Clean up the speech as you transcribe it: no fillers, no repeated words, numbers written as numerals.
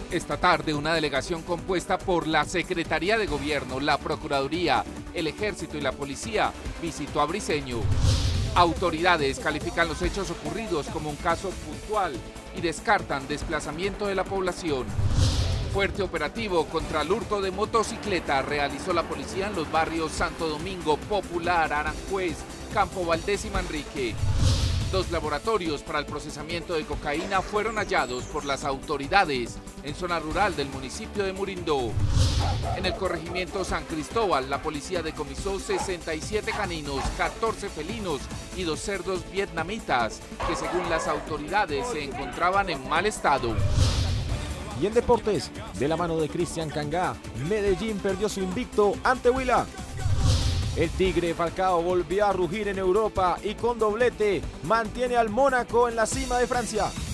Esta tarde, una delegación compuesta por la Secretaría de Gobierno, la Procuraduría, el Ejército y la Policía visitó a Briceño. Autoridades califican los hechos ocurridos como un caso puntual y descartan desplazamiento de la población. Fuerte operativo contra el hurto de motocicleta realizó la policía en los barrios Santo Domingo, Popular, Aranjuez, Campo Valdés y Manrique. 2 laboratorios para el procesamiento de cocaína fueron hallados por las autoridades en zona rural del municipio de Murindó. En el corregimiento San Cristóbal, la policía decomisó 67 caninos, 14 felinos y 2 cerdos vietnamitas que, según las autoridades, se encontraban en mal estado. Y en deportes, de la mano de Cristian Cangá, Medellín perdió su invicto ante Huila. El Tigre Falcao volvió a rugir en Europa y con doblete mantiene al Mónaco en la cima de Francia.